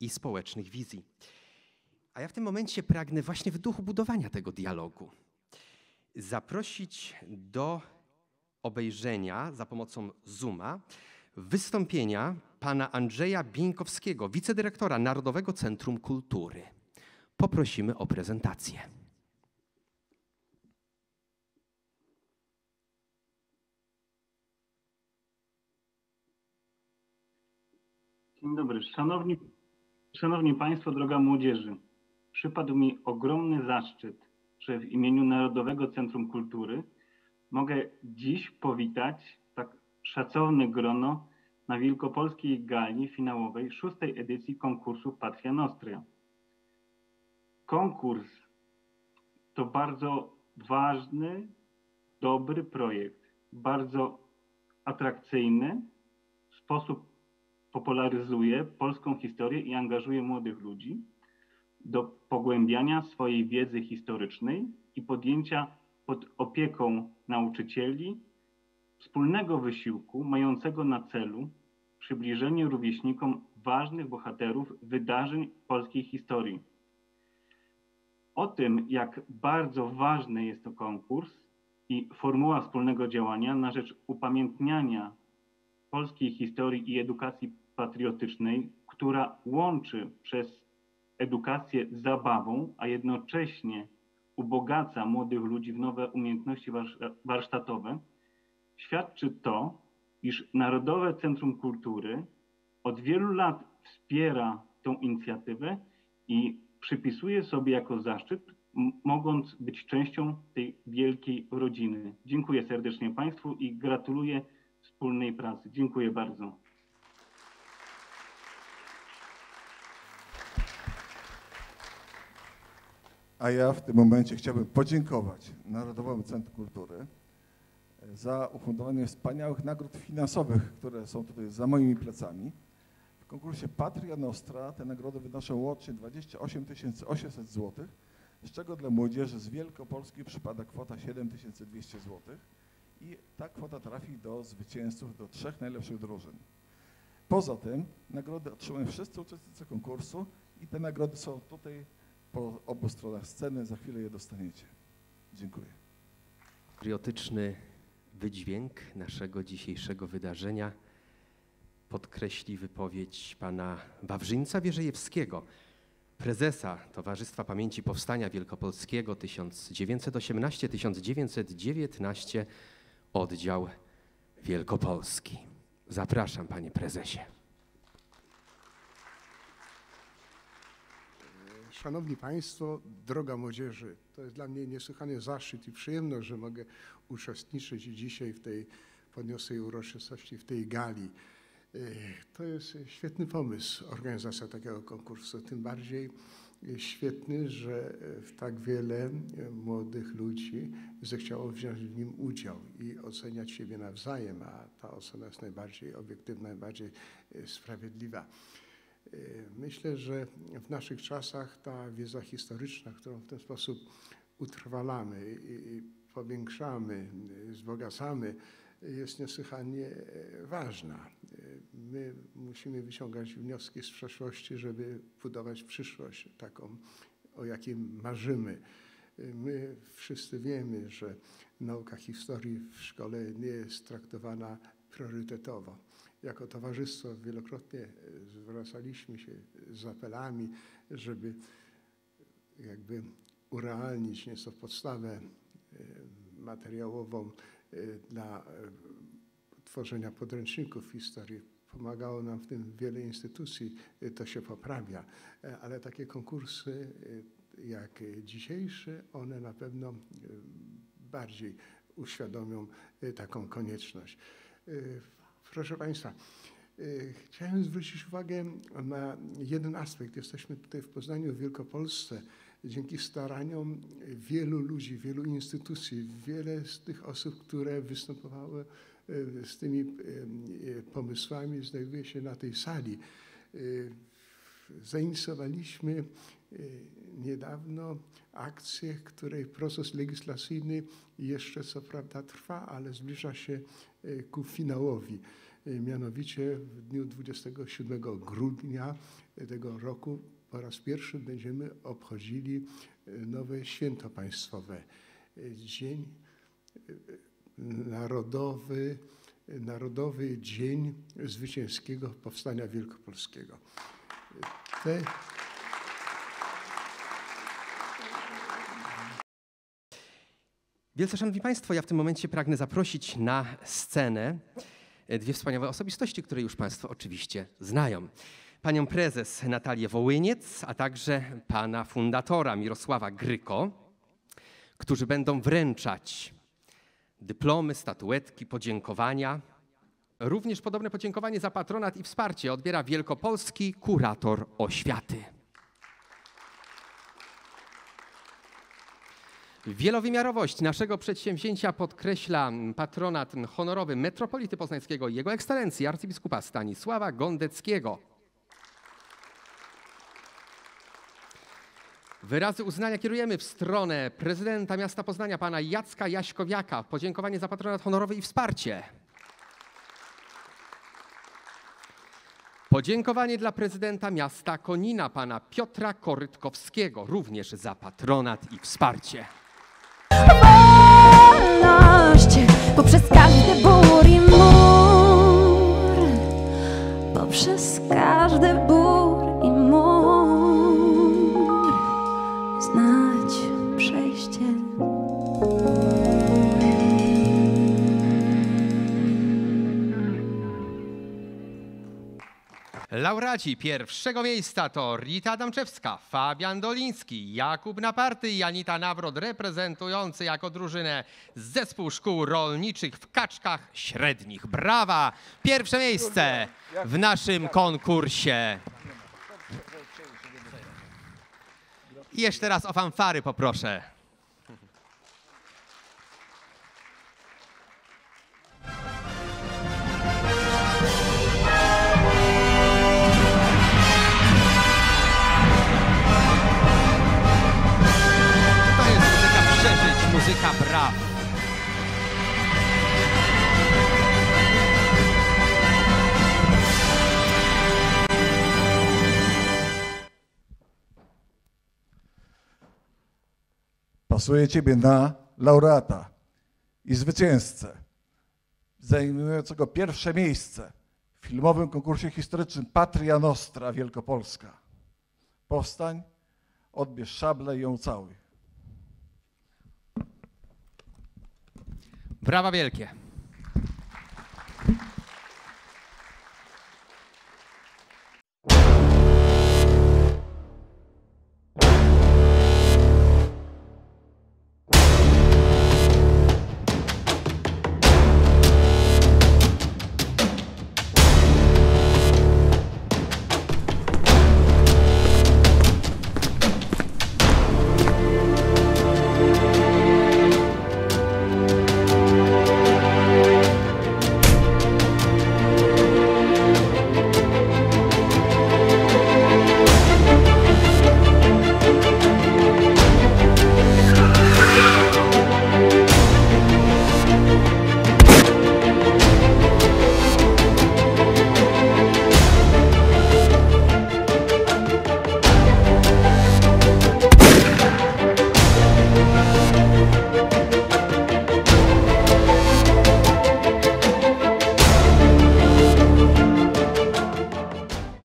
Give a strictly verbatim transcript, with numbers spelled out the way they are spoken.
i społecznych wizji. A ja w tym momencie pragnę właśnie w duchu budowania tego dialogu zaprosić do obejrzenia za pomocą Zooma wystąpienia pana Andrzeja Bieńkowskiego, wicedyrektora Narodowego Centrum Kultury. Poprosimy o prezentację. Dzień dobry. Szanowni, szanowni Państwo, droga młodzieży. Przypadł mi ogromny zaszczyt, że w imieniu Narodowego Centrum Kultury mogę dziś powitać tak szacowne grono na wielkopolskiej gali finałowej szóstej edycji konkursu Patria Nostra. Konkurs to bardzo ważny, dobry projekt, bardzo atrakcyjny, w sposób popularyzuje polską historię i angażuje młodych ludzi do pogłębiania swojej wiedzy historycznej i podjęcia pod opieką nauczycieli wspólnego wysiłku mającego na celu przybliżenie rówieśnikom ważnych bohaterów wydarzeń polskiej historii. O tym, jak bardzo ważny jest to konkurs i formuła wspólnego działania na rzecz upamiętniania polskiej historii i edukacji patriotycznej, która łączy przez edukację z zabawą, a jednocześnie ubogaca młodych ludzi w nowe umiejętności warsztatowe, świadczy to, iż Narodowe Centrum Kultury od wielu lat wspiera tą inicjatywę i przypisuje sobie jako zaszczyt, mogąc być częścią tej wielkiej rodziny. Dziękuję serdecznie Państwu i gratuluję wspólnej pracy. Dziękuję bardzo. A ja w tym momencie chciałbym podziękować Narodowemu Centrum Kultury za ufundowanie wspaniałych nagród finansowych, które są tutaj za moimi plecami. W konkursie Patria Nostra te nagrody wynoszą łącznie dwadzieścia osiem tysięcy osiemset złotych, z czego dla młodzieży z Wielkopolski przypada kwota siedem tysięcy dwieście złotych i ta kwota trafi do zwycięzców, do trzech najlepszych drużyn. Poza tym nagrody otrzymują wszyscy uczestnicy konkursu i te nagrody są tutaj po obu stronach sceny, za chwilę je dostaniecie. Dziękuję. Patriotyczny wydźwięk naszego dzisiejszego wydarzenia podkreśli wypowiedź pana Wawrzyńca Wierzejewskiego, prezesa Towarzystwa Pamięci Powstania Wielkopolskiego tysiąc dziewięćset osiemnaście do tysiąc dziewięćset dziewiętnaście, oddział Wielkopolski. Zapraszam, panie prezesie. Szanowni Państwo, droga młodzieży, to jest dla mnie niesłychany zaszczyt i przyjemność, że mogę uczestniczyć dzisiaj w tej podniosłej uroczystości, w tej gali. To jest świetny pomysł, organizacja takiego konkursu, tym bardziej świetny, że w tak wiele młodych ludzi zechciało wziąć w nim udział i oceniać siebie nawzajem, a ta ocena jest najbardziej obiektywna, najbardziej sprawiedliwa. Myślę, że w naszych czasach ta wiedza historyczna, którą w ten sposób utrwalamy i powiększamy, wzbogacamy, jest niesłychanie ważna. My musimy wyciągać wnioski z przeszłości, żeby budować przyszłość taką, o jakiej marzymy. My wszyscy wiemy, że nauka historii w szkole nie jest traktowana priorytetowo. Jako towarzystwo wielokrotnie zwracaliśmy się z apelami, żeby jakby urealnić nieco podstawę materiałową dla tworzenia podręczników historii. Pomagało nam w tym wiele instytucji, to się poprawia, ale takie konkursy jak dzisiejsze, one na pewno bardziej uświadomią taką konieczność. Proszę Państwa, chciałem zwrócić uwagę na jeden aspekt. Jesteśmy tutaj w Poznaniu, w Wielkopolsce. Dzięki staraniom wielu ludzi, wielu instytucji, wiele z tych osób, które występowały z tymi pomysłami, znajduje się na tej sali. Zainicjowaliśmy niedawno akcję, której proces legislacyjny jeszcze co prawda trwa, ale zbliża się ku finałowi. Mianowicie w dniu dwudziestego siódmego grudnia tego roku po raz pierwszy będziemy obchodzili nowe święto państwowe. Dzień Narodowy, Narodowy Dzień Zwycięskiego Powstania Wielkopolskiego. Te... Wielce szanowni państwo, ja w tym momencie pragnę zaprosić na scenę dwie wspaniałe osobistości, które już państwo oczywiście znają. Panią prezes Natalię Wołyniec, a także pana fundatora Mirosława Gryko, którzy będą wręczać dyplomy, statuetki, podziękowania. Również podobne podziękowanie za patronat i wsparcie odbiera wielkopolski kurator oświaty. Wielowymiarowość naszego przedsięwzięcia podkreśla patronat honorowy metropolity poznańskiego i jego ekscelencji arcybiskupa Stanisława Gondeckiego. Wyrazy uznania kierujemy w stronę prezydenta miasta Poznania, pana Jacka Jaśkowiaka. Podziękowanie za patronat honorowy i wsparcie. Podziękowanie dla prezydenta miasta Konina, pana Piotra Korytkowskiego, również za patronat i wsparcie. Wolność poprzez każdy bór i mur, poprzez każdy bór i mur, znać przejście. Laureaci pierwszego miejsca to Rita Adamczewska, Fabian Doliński, Jakub Naparty i Anita Nawrot, reprezentujący jako drużynę zespół szkół rolniczych w Kaczkach Średnich. Brawa! Pierwsze miejsce w naszym konkursie. I jeszcze raz o fanfary poproszę. Muzyka braw. Pasuje ciebie na laureata i zwycięzcę zajmującego pierwsze miejsce w filmowym konkursie historycznym Patria Nostra Wielkopolska. Powstań, odbierz szablę i ją całuj. Brawa wielkie.